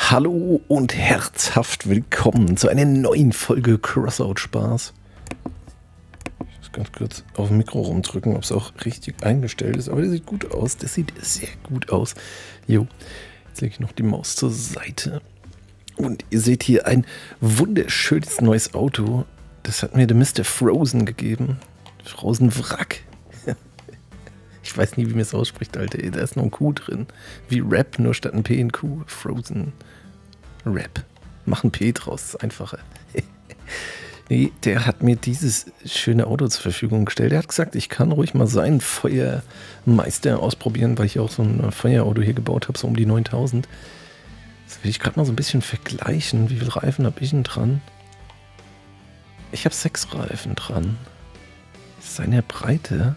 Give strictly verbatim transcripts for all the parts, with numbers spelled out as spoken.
Hallo und herzhaft willkommen zu einer neuen Folge Crossout Spaß. Ich muss ganz kurz auf dem Mikro rumdrücken, ob es auch richtig eingestellt ist. Aber das sieht gut aus. Das sieht sehr gut aus. Jo, jetzt lege ich noch die Maus zur Seite. Und ihr seht hier ein wunderschönes neues Auto. Das hat mir der Mister Frozen gegeben. Frozen Wrack. Ich weiß nie, wie man es ausspricht, Alter. Da ist noch ein Q drin. Wie Rap, nur statt ein P ein Q. Frozen Rap. Mach ein P draus, ist einfacher. Nee, der hat mir dieses schöne Auto zur Verfügung gestellt. Er hat gesagt, ich kann ruhig mal seinen Feuermeister ausprobieren, weil ich auch so ein Feuerauto hier gebaut habe, so um die neuntausend. Das will ich gerade mal so ein bisschen vergleichen. Wie viele Reifen habe ich denn dran? Ich habe sechs Reifen dran. Seine Breite...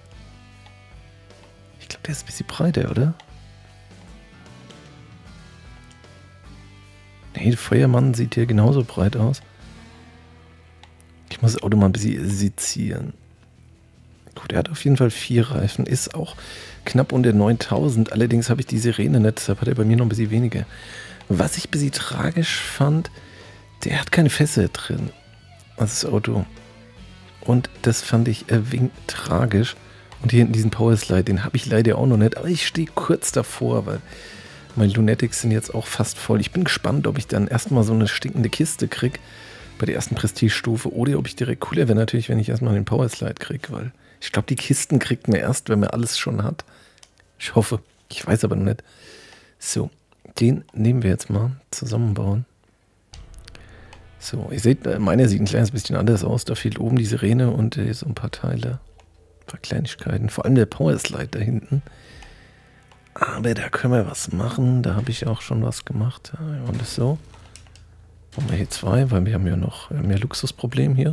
Ich glaube, der ist ein bisschen breiter, oder? Nee, der Feuermann sieht hier genauso breit aus. Ich muss das Auto mal ein bisschen sezieren. Gut, er hat auf jeden Fall vier Reifen. Ist auch knapp unter neuntausend. Allerdings habe ich die Sirene nicht, deshalb hat er bei mir noch ein bisschen weniger. Was ich ein bisschen tragisch fand, der hat keine Fässer drin. Das Auto. Und das fand ich ein wenig tragisch. Und hier hinten diesen Powerslide, den habe ich leider auch noch nicht. Aber ich stehe kurz davor, weil meine Lunatics sind jetzt auch fast voll. Ich bin gespannt, ob ich dann erstmal so eine stinkende Kiste kriege bei der ersten Prestige-Stufe. Oder ob ich direkt cooler wäre natürlich, wenn ich erstmal den Powerslide kriege. Weil ich glaube, die Kisten kriegt man erst, wenn man alles schon hat. Ich hoffe. Ich weiß aber noch nicht. So, den nehmen wir jetzt mal. Zusammenbauen. So, ihr seht, meiner sieht ein kleines bisschen anders aus. Da fehlt oben die Sirene und äh, so ein paar Teile. Kleinigkeiten, vor allem der Powerslide da hinten. Aber da können wir was machen. Da habe ich auch schon was gemacht. Ja, und das so. Machen wir hier zwei, weil wir haben ja noch mehr Luxusproblem hier.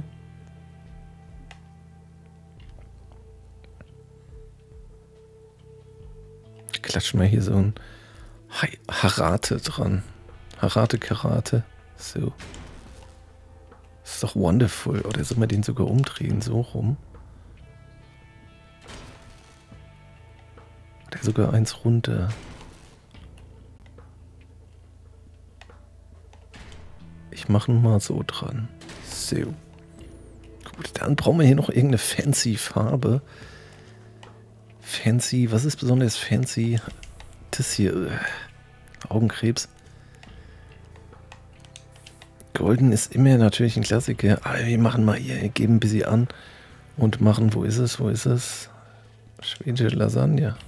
Klatschen wir hier so ein Harate dran. Harate Karate. So. Das ist doch wonderful. Oder soll man den sogar umdrehen? So rum. Der sogar eins runter. Ich mache ihn mal so dran. So. Gut, dann brauchen wir hier noch irgendeine fancy Farbe. Fancy, was ist besonders fancy? Das hier. Äh, Augenkrebs. Golden ist immer natürlich ein Klassiker. Aber wir machen mal hier, geben ein bisschen an und machen, wo ist es, wo ist es? Schwedische Lasagne.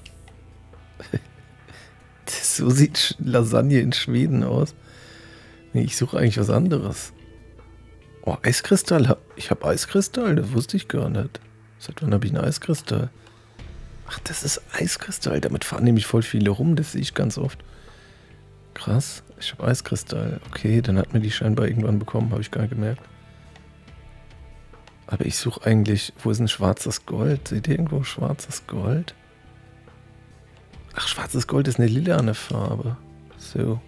So sieht Lasagne in Schweden aus. Nee, ich suche eigentlich was anderes. Oh, Eiskristall. Ich habe Eiskristall, das wusste ich gar nicht. Seit wann habe ich einen Eiskristall? Ach, das ist Eiskristall. Damit fahren nämlich voll viele rum, das sehe ich ganz oft. Krass, ich habe Eiskristall. Okay, dann hat mir die scheinbar irgendwann bekommen, habe ich gar nicht gemerkt. Aber ich suche eigentlich, wo ist ein schwarzes Gold? Seht ihr irgendwo schwarzes Gold? Ach, schwarzes Gold ist eine lilane Farbe. So.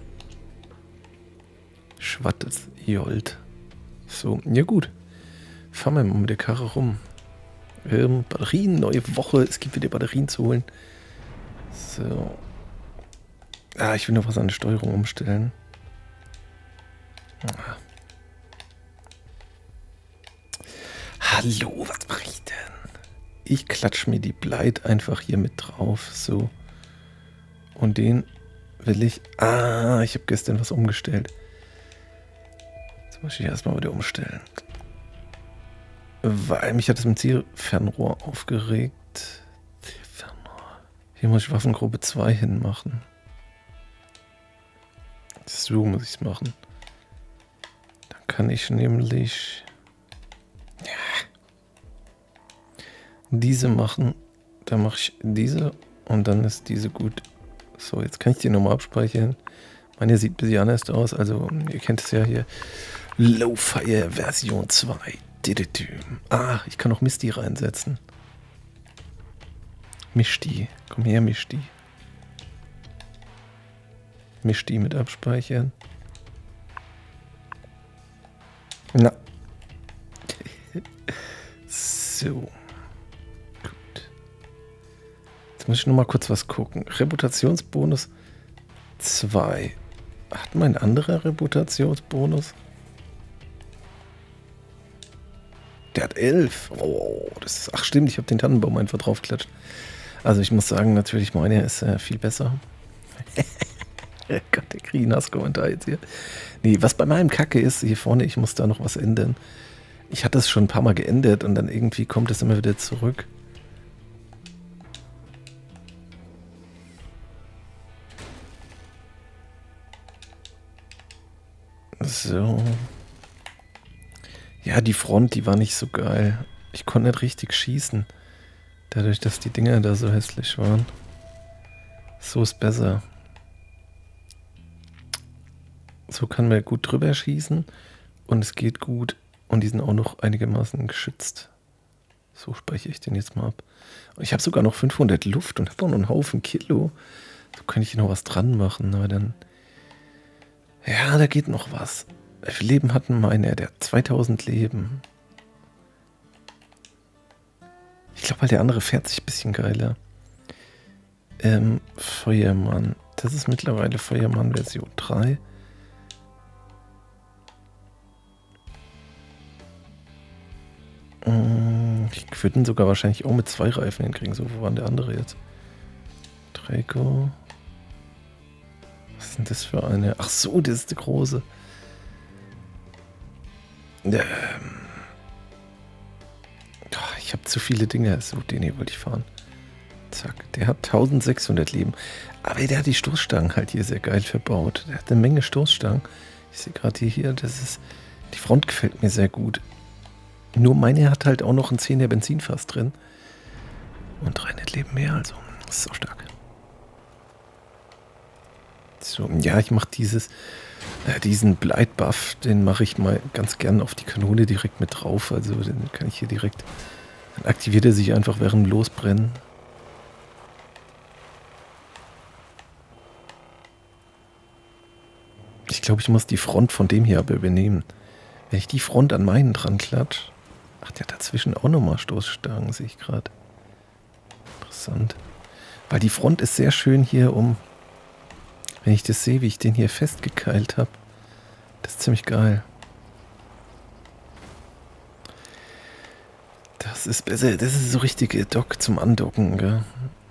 Schwattes Gold. So, ja gut. Fahren wir mal mit der Karre rum. Ähm, Batterien, neue Woche. Es gibt wieder Batterien zu holen. So. Ah, ich will noch was an der Steuerung umstellen. Ah. Hallo, was mache ich denn? Ich klatsche mir die Bleit einfach hier mit drauf. So. Und den will ich... Ah, ich habe gestern was umgestellt. Jetzt muss ich erstmal wieder umstellen. Weil mich hat das mit Zielfernrohr aufgeregt. Zielfernrohr. Hier muss ich Waffengruppe zwei hinmachen. So muss ich es machen. Dann kann ich nämlich... diese machen, dann mache ich diese und dann ist diese gut. So, jetzt kann ich die nochmal abspeichern. Meine sieht ein bisschen anders aus, also ihr kennt es ja hier. Low-Fire Version zwei. Ah, ich kann auch Misty reinsetzen. Misty, komm her Misty. Misty mit abspeichern. Na. So. Muss ich noch mal kurz was gucken. Reputationsbonus zwei. Hat mein anderer Reputationsbonus? Der hat elf. Oh, das ist, ach stimmt, ich habe den Tannenbaum einfach draufgeklatscht. Also ich muss sagen, natürlich meine ist äh, viel besser. Gott, der kriegt einen Hasskommentar jetzt hier. Nee, was bei meinem Kacke ist, hier vorne, ich muss da noch was ändern. Ich hatte es schon ein paar Mal geändert und dann irgendwie kommt es immer wieder zurück. So. Ja, die Front, die war nicht so geil. Ich konnte nicht richtig schießen. Dadurch, dass die Dinger da so hässlich waren. So ist besser. So kann man gut drüber schießen und es geht gut und die sind auch noch einigermaßen geschützt. So speichere ich den jetzt mal ab. Und ich habe sogar noch fünfhundert Luft und habe auch noch einen Haufen Kilo. So kann ich hier noch was dran machen, aber dann... Ja, da geht noch was. Wie viel Leben hatten meine? Der hat zweitausend Leben. Ich glaube halt, der andere fährt sich ein bisschen geiler. Ähm, Feuermann. Das ist mittlerweile Feuermann Version drei. Ich würde ihn sogar wahrscheinlich auch mit zwei Reifen hinkriegen. So, wo war der andere jetzt? Draco. Was ist denn das für eine? Ach so, das ist die große. Ähm. Ich habe zu viele Dinge. So, den hier wollte ich fahren. Zack. Der hat eintausendsechshundert Leben. Aber der hat die Stoßstangen halt hier sehr geil verbaut. Der hat eine Menge Stoßstangen. Ich sehe gerade hier, hier, das ist... Die Front gefällt mir sehr gut. Nur meine hat halt auch noch ein zehner Benzinfass drin. Und dreihundert Leben mehr, also das ist so stark. So, ja, ich mache dieses, äh, diesen Bleitbuff, den mache ich mal ganz gern auf die Kanone direkt mit drauf. Also den kann ich hier direkt, dann aktiviert er sich einfach während dem Losbrennen. Ich glaube, ich muss die Front von dem hier aber übernehmen. Wenn ich die Front an meinen dran klatsch. Ach, der hat dazwischen auch nochmal Stoßstangen, sehe ich gerade. Interessant. Weil die Front ist sehr schön hier um... Wenn ich das sehe, wie ich den hier festgekeilt habe. Das ist ziemlich geil. Das ist besser. Das ist so richtige Dock zum Andocken, gell?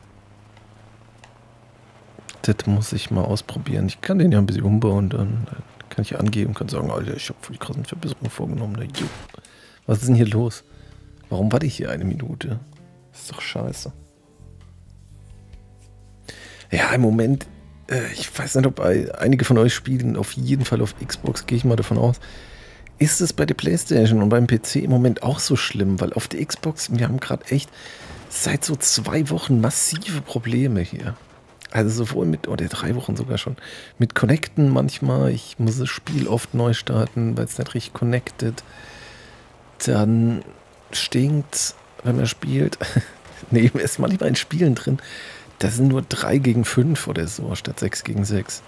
Das muss ich mal ausprobieren. Ich kann den ja ein bisschen umbauen, dann, dann kann ich angeben und kann sagen, Alter, ich habe voll die krassen Verbesserungen vorgenommen. Ne? Was ist denn hier los? Warum warte ich hier eine Minute? Das ist doch scheiße. Ja, im Moment, äh, ich weiß nicht, ob einige von euch spielen, auf jeden Fall auf Xbox, gehe ich mal davon aus. Ist es bei der PlayStation und beim P C im Moment auch so schlimm? Weil auf der Xbox, wir haben gerade echt seit so zwei Wochen massive Probleme hier. Also sowohl mit, oder drei Wochen sogar schon, mit Connecten manchmal. Ich muss das Spiel oft neu starten, weil es nicht richtig connected. Dann stinkt, wenn man spielt. Nee, ist manchmal in Spielen drin. Da sind nur drei gegen fünf oder so, statt sechs gegen sechs.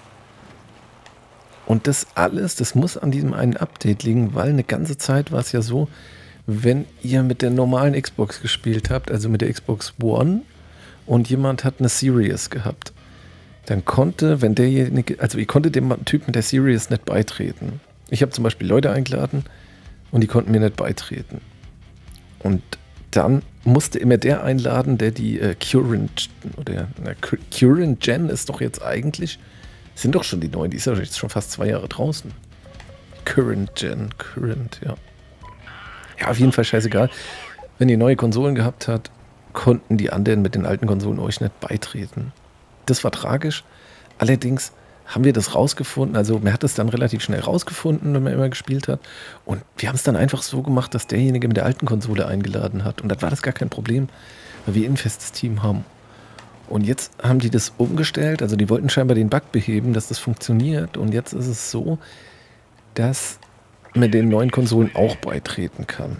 Und das alles, das muss an diesem einen Update liegen, weil eine ganze Zeit war es ja so, wenn ihr mit der normalen Xbox gespielt habt, also mit der Xbox One, und jemand hat eine Series gehabt, dann konnte, wenn derjenige, also ich konnte dem Typ mit der Series nicht beitreten. Ich habe zum Beispiel Leute eingeladen und die konnten mir nicht beitreten. Und dann musste immer der einladen, der die äh, Current, oder na, Current Gen ist doch jetzt eigentlich, sind doch schon die neuen, die ist ja jetzt schon fast zwei Jahre draußen. Current Gen, Current, ja. Ja, auf jeden Fall scheißegal. Wenn ihr neue Konsolen gehabt habt, konnten die anderen mit den alten Konsolen euch nicht beitreten. Das war tragisch. Allerdings haben wir das rausgefunden, also man hat es dann relativ schnell rausgefunden, wenn man immer gespielt hat. Und wir haben es dann einfach so gemacht, dass derjenige mit der alten Konsole eingeladen hat. Und dann war das gar kein Problem, weil wir ein festes Team haben. Und jetzt haben die das umgestellt, also die wollten scheinbar den Bug beheben, dass das funktioniert. Und jetzt ist es so, dass man den neuen Konsolen auch beitreten kann.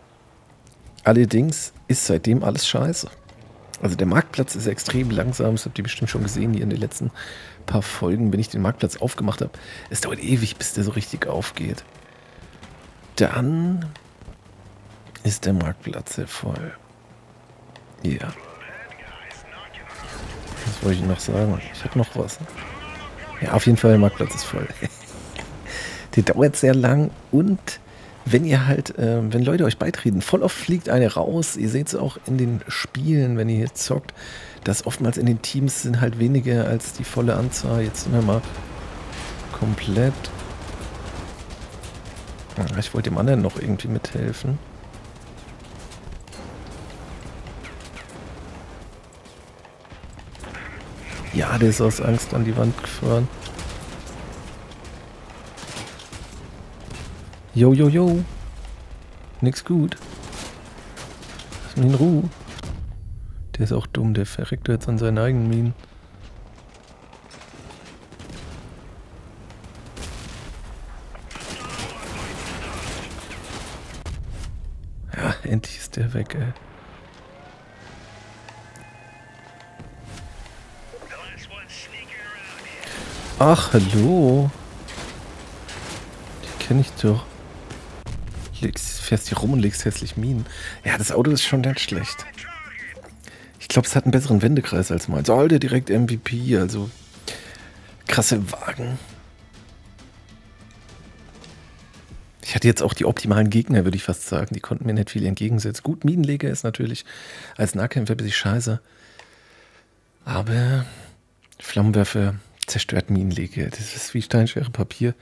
Allerdings ist seitdem alles scheiße. Also der Marktplatz ist extrem langsam, das habt ihr bestimmt schon gesehen hier in den letzten paar Folgen, wenn ich den Marktplatz aufgemacht habe. Es dauert ewig, bis der so richtig aufgeht. Dann ist der Marktplatz sehr voll. Ja. Was wollte ich noch sagen? Ich habe noch was. Ja, auf jeden Fall, der Marktplatz ist voll. Der dauert sehr lang und wenn ihr halt, äh, wenn Leute euch beitreten, voll oft fliegt eine raus. Ihr seht es auch in den Spielen, wenn ihr hier zockt, dass oftmals in den Teams sind halt weniger als die volle Anzahl. Jetzt sind wir mal komplett. Ja, ich wollte dem anderen noch irgendwie mithelfen. Ja, der ist aus Angst an die Wand gefahren. Jo, jo, jo. Nix gut. Lass mich in Ruhe. Der ist auch dumm, der verreckt jetzt an seinen eigenen Minen. Ja, endlich ist der weg, ey. Ach, hallo. Die kenne ich doch. Legst, fährst hier rum und legst hässlich Minen. Ja, das Auto ist schon ganz schlecht. Ich glaube, es hat einen besseren Wendekreis als meins. Oh, der direkt M V P, also krasse Wagen. Ich hatte jetzt auch die optimalen Gegner, würde ich fast sagen. Die konnten mir nicht viel entgegensetzen. Gut, Minenleger ist natürlich als Nahkämpfer ein bisschen scheiße. Aber Flammenwerfer zerstört Minenleger. Das ist wie Steinschwere Papier.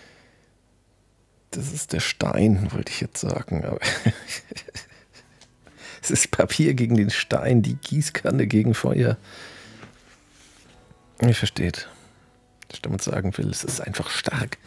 Das ist der Stein, wollte ich jetzt sagen. Aber es ist Papier gegen den Stein, die Gießkanne gegen Feuer. Ihr versteht, was ich damit sagen will. Es ist einfach stark.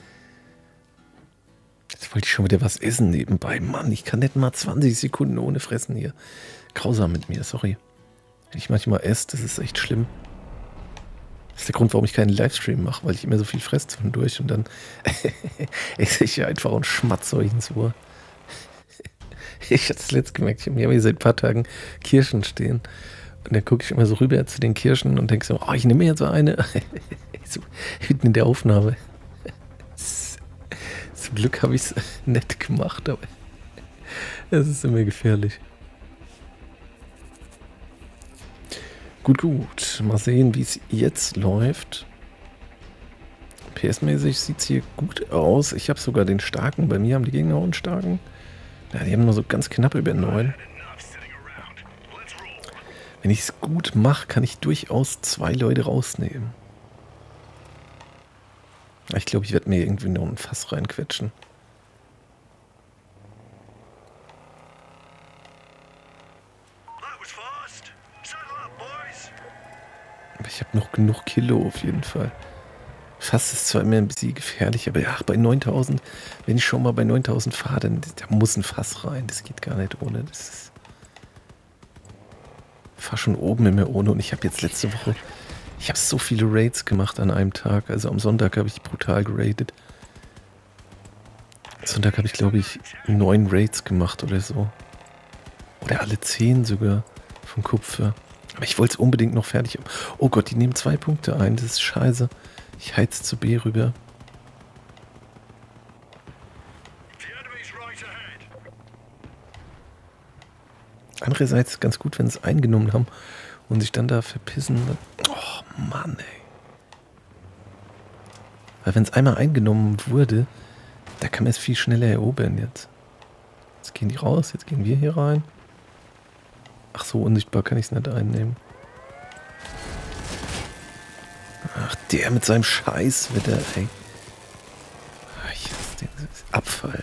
Jetzt wollte ich schon wieder was essen nebenbei. Mann, ich kann nicht mal zwanzig Sekunden ohne Fressen hier. Grausam mit mir, sorry. Wenn ich manchmal esse, das ist echt schlimm. Das ist der Grund, warum ich keinen Livestream mache, weil ich immer so viel fresse zwischendurch und dann esse ich einfach und schmatze euch ins Ohr. Ich hatte es letztes gemerkt, ich habe hier seit ein paar Tagen Kirschen stehen und dann gucke ich immer so rüber zu den Kirschen und denke so, oh, ich nehme mir jetzt so eine. So, mitten in der Aufnahme. Zum Glück habe ich es nett gemacht, aber es ist immer gefährlich. Gut, gut. Mal sehen, wie es jetzt läuft. P S-mäßig sieht es hier gut aus. Ich habe sogar den starken. Bei mir haben die Gegner auch einen starken. Ja, die haben nur so ganz knapp über neun. Wenn ich es gut mache, kann ich durchaus zwei Leute rausnehmen. Ich glaube, ich werde mir irgendwie noch ein Fass reinquetschen. Ich habe noch genug Kilo auf jeden Fall. Fass ist zwar immer ein bisschen gefährlich, aber ja, bei neuntausend, wenn ich schon mal bei neuntausend fahre, dann da muss ein Fass rein. Das geht gar nicht ohne. Das ist, ich fahre schon oben immer ohne und ich habe jetzt letzte Woche, ich habe so viele Raids gemacht an einem Tag. Also am Sonntag habe ich brutal geradet. Am Sonntag habe ich, glaube ich, neun Raids gemacht oder so. Oder alle zehn sogar vom Kupfer. Aber ich wollte es unbedingt noch fertig haben. Oh Gott, die nehmen zwei Punkte ein. Das ist scheiße. Ich heiz zu B rüber. Andererseits ganz gut, wenn sie es eingenommen haben und sich dann da verpissen. Oh Mann, ey. Weil wenn es einmal eingenommen wurde, da kann man es viel schneller erobern jetzt. Jetzt gehen die raus, jetzt gehen wir hier rein. Ach so, unsichtbar kann ich es nicht einnehmen. Ach, der mit seinem Scheiß wieder, ey. Ich hasse den Abfall.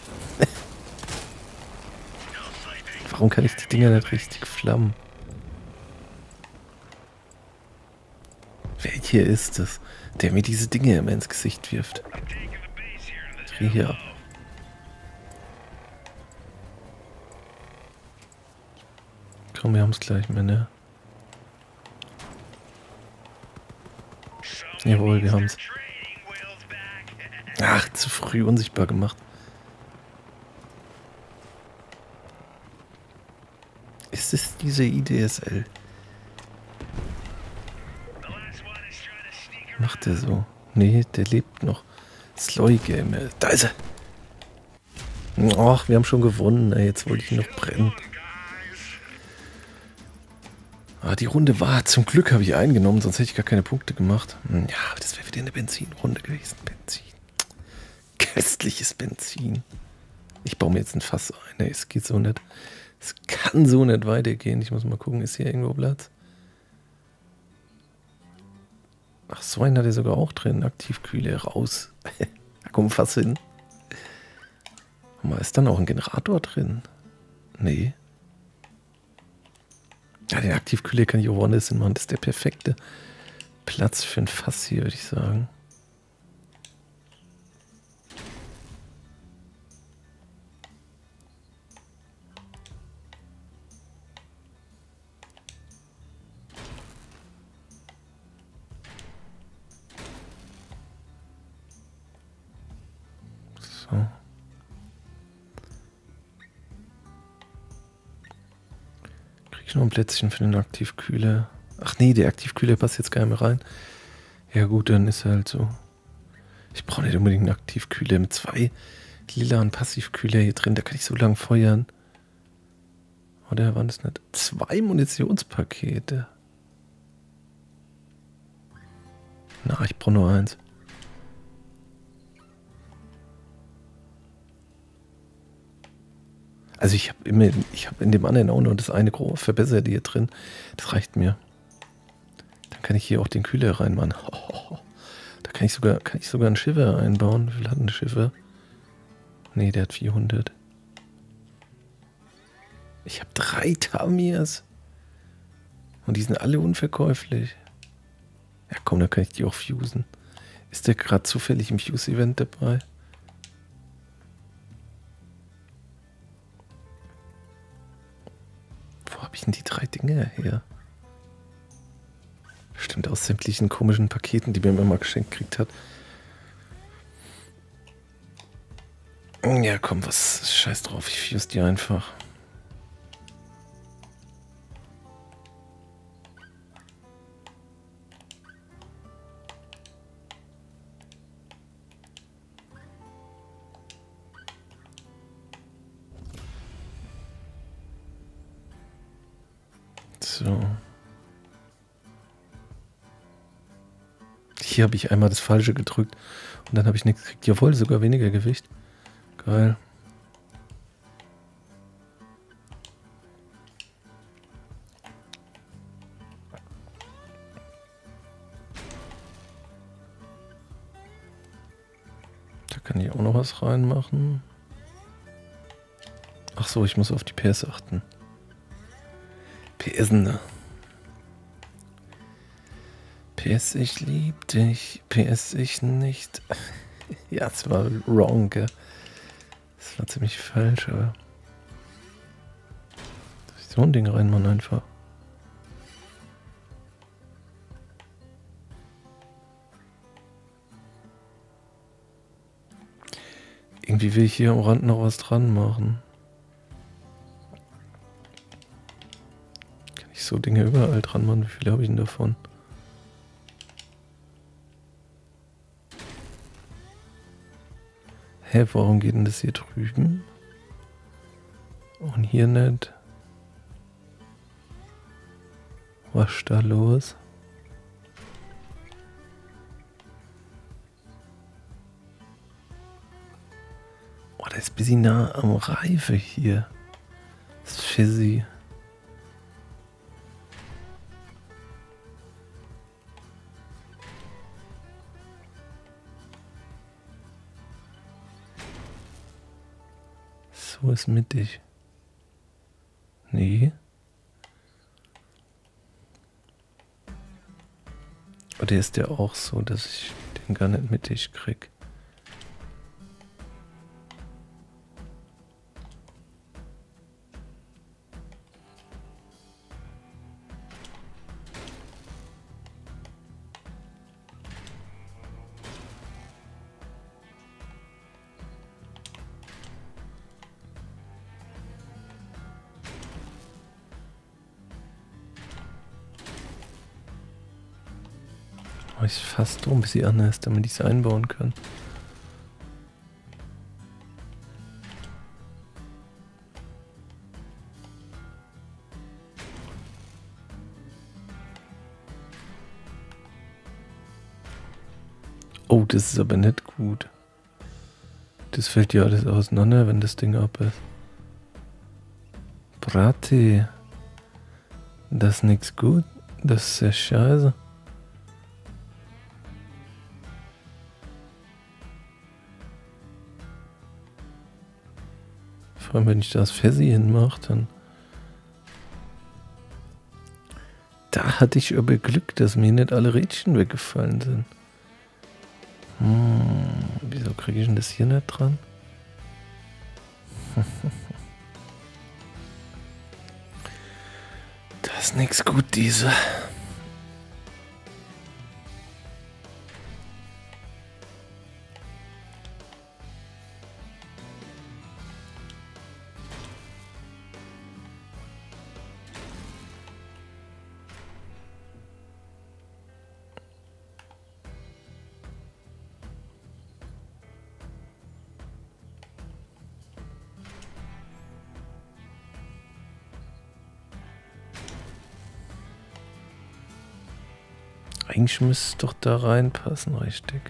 Warum kann ich die Dinger nicht richtig flammen? Welcher ist es, der mir diese Dinge immer ins Gesicht wirft? Dreh hier ab. Komm, wir haben es gleich, Männer. Jawohl, wir haben es. Ach, zu früh unsichtbar gemacht. Ist es diese I D S L? Macht der so? Nee, der lebt noch. Sloy Gamer. Da ist er. Ach, wir haben schon gewonnen. Ey, jetzt wollte ich noch brennen. Ah, die Runde war, zum Glück habe ich eingenommen, sonst hätte ich gar keine Punkte gemacht. Ja, das wäre wieder eine Benzinrunde gewesen. Benzin. Köstliches Benzin. Ich baue mir jetzt ein Fass ein. Nee, es geht so nicht. Es kann so nicht weitergehen. Ich muss mal gucken, ist hier irgendwo Platz? Ach, so einen hat er sogar auch drin. Aktivkühle raus. Da kommt Fass hin. Mal, ist dann auch ein Generator drin? Nee. Ja, den Aktivkühler kann ich auch woanders hin machen. Das ist der perfekte Platz für ein Fass hier, würde ich sagen. So. Ich noch ein Plätzchen für den Aktivkühler. Ach nee, der Aktivkühler passt jetzt gar nicht mehr rein. Ja gut, dann ist er halt so. Ich brauche nicht unbedingt einen Aktivkühler mit zwei lila und Passivkühler hier drin. Da kann ich so lange feuern. Oder waren das nicht? Zwei Munitionspakete. Na, ich brauche nur eins. Also ich habe immer, ich habe in dem anderen auch nur das eine große verbesserte hier drin. Das reicht mir. Dann kann ich hier auch den Kühler reinmachen. Oh, da kann ich sogar, kann ich sogar einen Schiffer einbauen. Wie viel hat ein Schiffer? Nee, der hat vierhundert. Ich habe drei Tamirs. Und die sind alle unverkäuflich. Ja komm, dann kann ich die auch fusen. Ist der gerade zufällig im Fuse-Event dabei? Wo habe ich denn die drei Dinge her? Bestimmt aus sämtlichen komischen Paketen, die mir immer mal geschenkt gekriegt hat. Ja komm, was, scheiß drauf, ich fuse die einfach. So. Hier habe ich einmal das Falsche gedrückt und dann habe ich nichts gekriegt. Jawohl, sogar weniger Gewicht. Geil. Da kann ich auch noch was reinmachen. Ach so, ich muss auf die P S achten. P S, ne? P S, ich lieb dich. P S, ich nicht. Ja, es war wrong, gell? Das war ziemlich falsch, aber... Soll ich so ein Ding reinmachen einfach? Irgendwie will ich hier am Rand noch was dran machen. Kann ich so Dinge überall dran machen? Wie viele habe ich denn davon? Hä, warum geht denn das hier drüben? Und hier nicht? Was ist da los? Oh, das ist ein bisschen nah am Reife hier. Das ist fizzy. So ist mittig. Nee. Oder ist der auch so, dass ich den gar nicht mittig krieg? Ich fast so ein bisschen anders, damit ich es einbauen kann. Oh, das ist aber nicht gut. Das fällt ja alles auseinander, wenn das Ding ab ist. Brate. Das ist nix gut. Das ist ja scheiße. Vor allem, wenn ich das Fessi hinmache, dann... Da hatte ich aber Glück, dass mir nicht alle Rädchen weggefallen sind. Hm, wieso kriege ich denn das hier nicht dran? Das ist nix gut, diese. Eigentlich müsste es doch da reinpassen, richtig.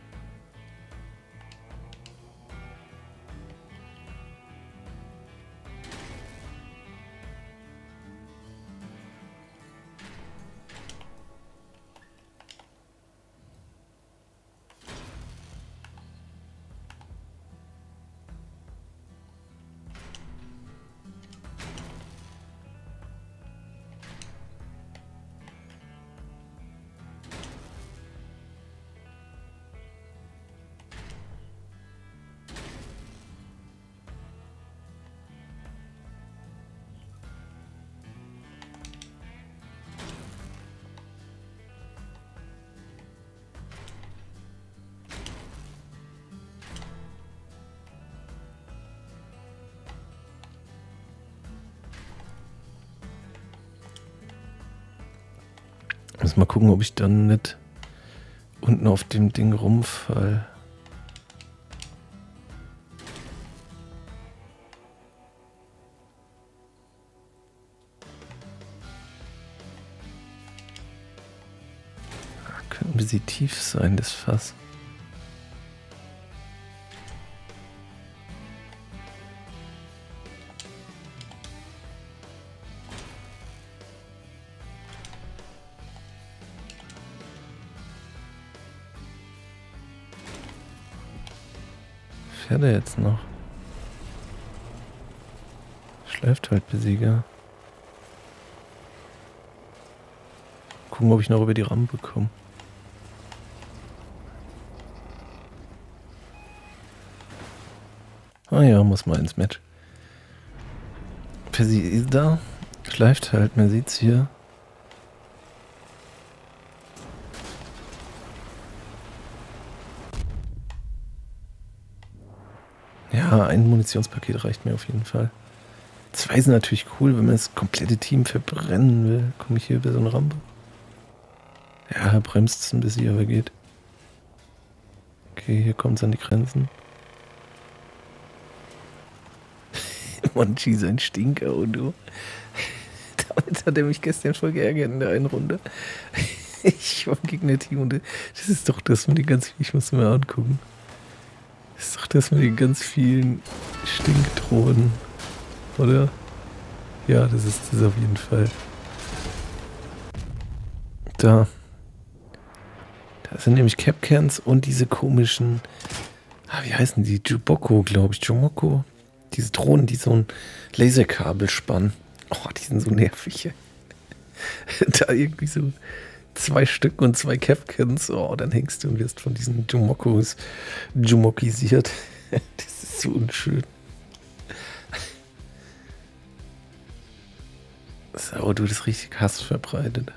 Muss mal gucken, ob ich dann nicht unten auf dem Ding rumfall. Könnte ein bisschen tief sein, das Fass. Fährt er jetzt noch? Schleift halt Besieger. Gucken, ob ich noch über die Rampe komme. Ah ja, muss mal ins Match. Percy ist da. Schleift halt, man sieht's hier. Ja, ein Munitionspaket reicht mir auf jeden Fall. Zwei sind natürlich cool, wenn man das komplette Team verbrennen will. Komme ich hier über so eine Rampe? Ja, bremst es ein bisschen, aber geht. Okay, hier kommt es an die Grenzen. Monchi, sein Stinker, und du. Damit hat er mich gestern voll geärgert in der einen Runde. Ich war im Gegnerteam und das ist doch das mit den ganz vielen, ich muss mir mal angucken. Das ist doch das mit den ganz vielen Stinkdrohnen, oder? Ja, das ist das auf jeden Fall. Da. Da sind nämlich Capcans und diese komischen, ah, wie heißen die? Juboko, glaube ich. Jumoko. Diese Drohnen, die so ein Laserkabel spannen. Oh, die sind so nervig. Da irgendwie so zwei Stück und zwei Capcans. Oh, dann hängst du und wirst von diesen Jumokos Jumokisiert. Das ist so unschön. So, du bist richtig Hass verbreitet.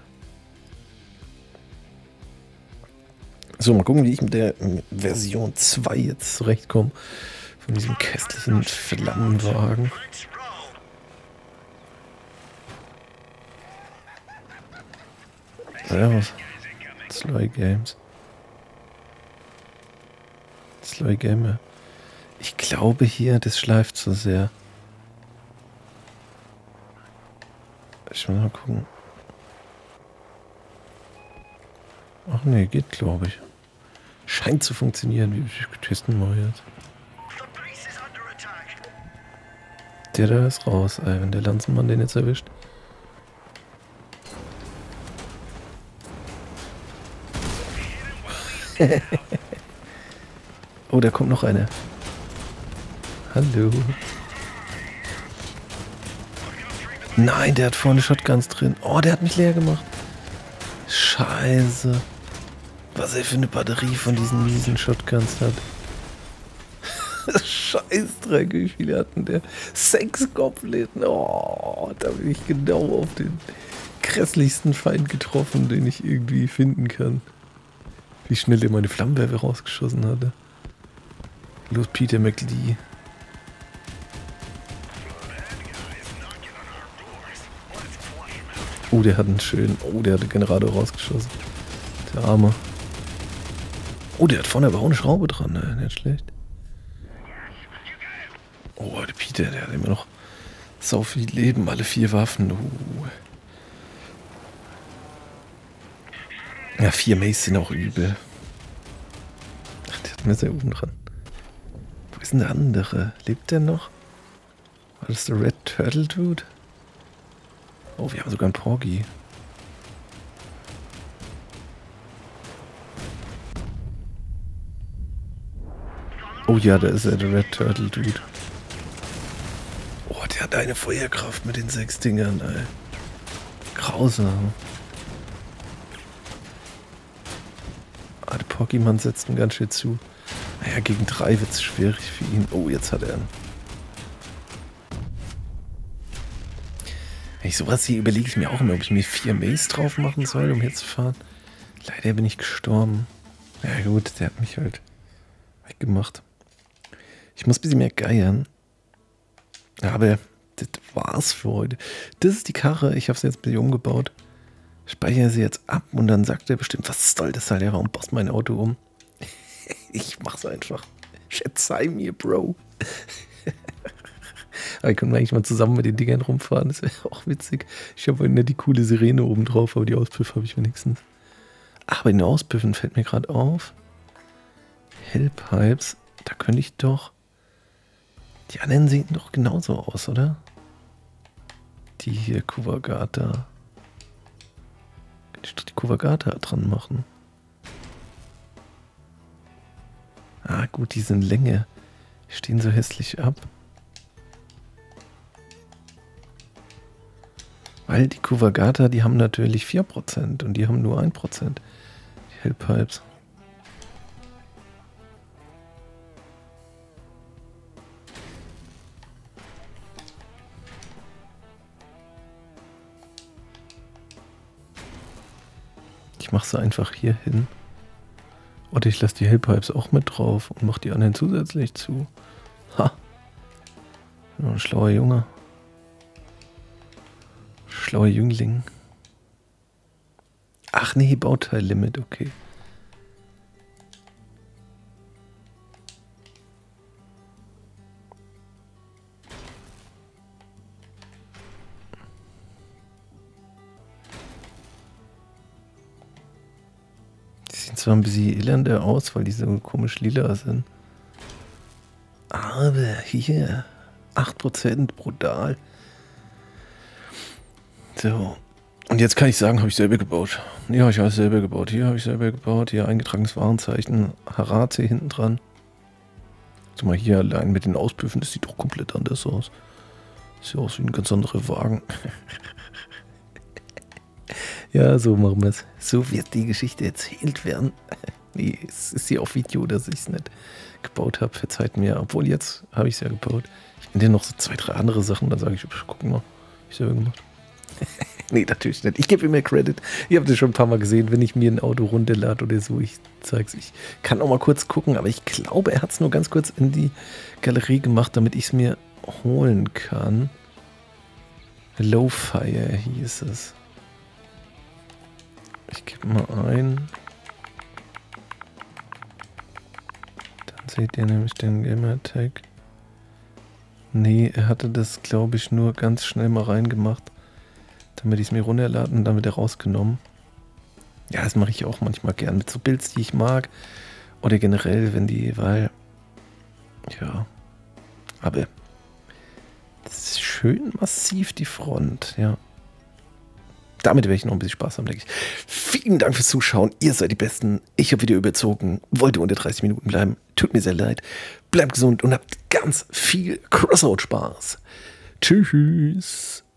So, mal gucken, wie ich mit der Version zwei jetzt zurechtkomme. Von diesem kästlichen Flammenwagen. Ja, was? Sly Games. Sly Gamer. Ich glaube hier, das schleift zu sehr. Ich will mal gucken. Ach nee, geht, glaube ich. Scheint zu funktionieren. Wir testen mal jetzt. Der da ist raus, ey, wenn der Lanzenmann den jetzt erwischt. Oh, da kommt noch eine. Hallo. Nein, der hat vorne Shotguns drin. Oh, der hat mich leer gemacht. Scheiße. Was er für eine Batterie von diesen miesen Shotguns hat. Scheißdreck, wie viele hatten der? Sechs Goblin. Oh, da bin ich genau auf den grässlichsten Feind getroffen, den ich irgendwie finden kann. Wie schnell der meine Flammenwerfer rausgeschossen hatte. Los, Peter McLee. Oh, der hat einen schönen... Oh, der hat den Generator rausgeschossen. Der Arme. Oh, der hat vorne aber auch eine Schraube dran, ne? Nicht schlecht. Oh, der Peter, der hat immer noch so viel Leben, alle vier Waffen. Uh. Ja, vier Mace sind auch übel. Ach, der hat mir sehr oben dran. Wo ist denn der andere? Lebt der noch? War das der Red Turtle Dude? Oh, wir haben sogar einen Porgy. Oh ja, da ist er, der Red Turtle Dude. Oh, der hat eine Feuerkraft mit den sechs Dingern, ey. Grausam. Ah, der Pokémon setzt ihn ganz schön zu. Naja, gegen drei wird es schwierig für ihn. Oh, jetzt hat er einen. Wenn ich sowas sehe, überlege ich mir auch immer, ob ich mir vier Mace drauf machen soll, um hier zu fahren. Leider bin ich gestorben. Ja gut, der hat mich halt weggemacht. Ich muss ein bisschen mehr geiern. Aber das war's für heute. Das ist die Karre. Ich habe sie jetzt ein bisschen umgebaut. Speichere sie jetzt ab und dann sagt er bestimmt, was soll das halt, warum passt mein Auto um? Ich mach's einfach. Verzeih mir, Bro. Aber wir können eigentlich mal zusammen mit den Dingern rumfahren. Das wäre auch witzig. Ich habe nicht die coole Sirene oben drauf, aber die Auspüffe habe ich wenigstens. Ach, bei den Auspüffen fällt mir gerade auf. Hellpipes, da könnte ich doch... Die anderen sehen doch genauso aus, oder? Die hier, Kuvagata. Kann ich doch die Kuvagata dran machen. Ah gut, die sind Länge. Die stehen so hässlich ab. Weil die Kuvagata, die haben natürlich vier Prozent und die haben nur ein Prozent. Die Hellpipes. Ich mache sie einfach hier hin. Oder ich lasse die Hellpipes auch mit drauf und mache die anderen zusätzlich zu. Ha! Ein schlauer Junge. Schlauer Jüngling. Ach nee, Bauteillimit, okay. Die sehen zwar ein bisschen elender aus, weil die so komisch lila sind. Aber hier, acht Prozent, brutal. So, und jetzt kann ich sagen, habe ich selber gebaut. Ja, ich habe es selber gebaut. Hier habe ich selber gebaut. Hier eingetragenes Warenzeichen. Harate hinten dran. Guck mal hier allein mit den Auspüffen, das sieht doch komplett anders aus. Sieht aus wie ein ganz anderer Wagen. Ja, so machen wir es. So wird die Geschichte erzählt werden. Nee, es ist hier auf Video, dass ich es nicht gebaut habe. Verzeiht mir. Obwohl jetzt habe ich es ja gebaut. Ich finde ja noch so zwei, drei andere Sachen. Dann sage ich, guck mal, ich selber gemacht. Nee, natürlich nicht. Ich gebe ihm mehr Credit. Ihr habt es schon ein paar Mal gesehen, wenn ich mir ein Auto runterlade oder so. Ich zeig's. Ich kann auch mal kurz gucken, aber ich glaube, er hat es nur ganz kurz in die Galerie gemacht, damit ich es mir holen kann. Low Fire hieß es. Ich gebe mal ein. Dann seht ihr nämlich den Gamertag. Nee, er hatte das, glaube ich, nur ganz schnell mal reingemacht. Damit ich es mir runterladen und dann wieder rausgenommen. Ja, das mache ich auch manchmal gern mit so Builds, die ich mag. Oder generell, wenn die, weil, ja, aber das ist schön massiv, die Front, ja. Damit werde ich noch ein bisschen Spaß haben, denke ich. Vielen Dank fürs Zuschauen. Ihr seid die Besten. Ich habe wieder überzogen. Wollte unter dreißig Minuten bleiben. Tut mir sehr leid. Bleibt gesund und habt ganz viel Crossout-Spaß. Tschüss.